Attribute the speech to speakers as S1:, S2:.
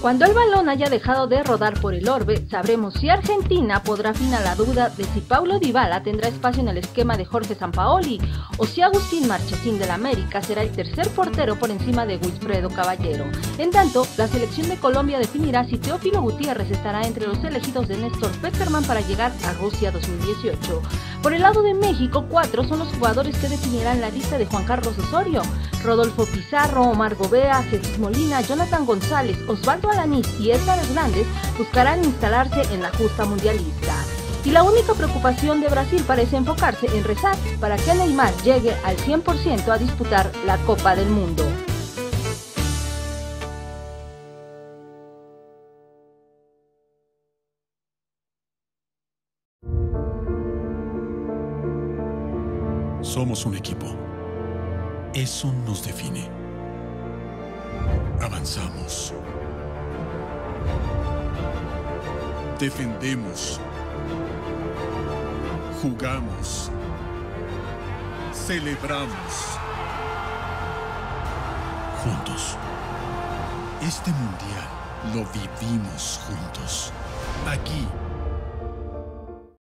S1: Cuando el balón haya dejado de rodar por el orbe, sabremos si Argentina podrá fin a la duda de si Paulo Dybala tendrá espacio en el esquema de Jorge Sampaoli o si Agustín Marchesín del América será el tercer portero por encima de Wilfredo Caballero. En tanto, la selección de Colombia definirá si Teófilo Gutiérrez estará entre los elegidos de Néstor Peterman para llegar a Rusia 2018. Por el lado de México, 4 son los jugadores que definirán la lista de Juan Carlos Osorio: Rodolfo Pizarro, Omar Gobea, Jesús Molina, Jonathan González, Osvaldo Alanís y Edgar Hernández buscarán instalarse en la justa mundialista. Y la única preocupación de Brasil parece enfocarse en rezar para que Neymar llegue al 100% a disputar la Copa del Mundo.
S2: Somos un equipo. Eso nos define. Avanzamos. Defendemos. Jugamos. Celebramos. Juntos. Este mundial lo vivimos juntos. Aquí